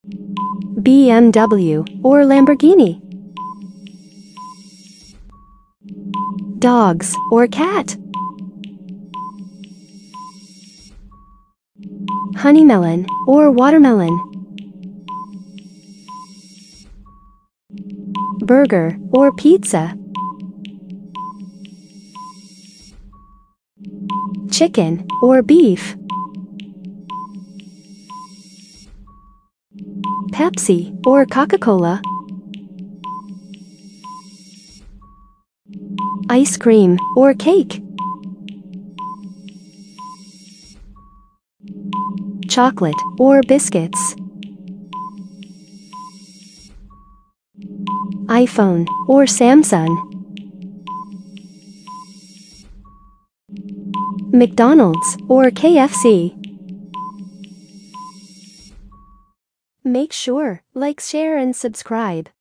BMW or Lamborghini? Dogs or cat? Honeymelon or watermelon? Burger or pizza? Chicken or beef? Pepsi or Coca-Cola? Ice cream or cake? Chocolate or biscuits? iPhone or Samsung? McDonald's or KFC? Make sure, like, share and subscribe.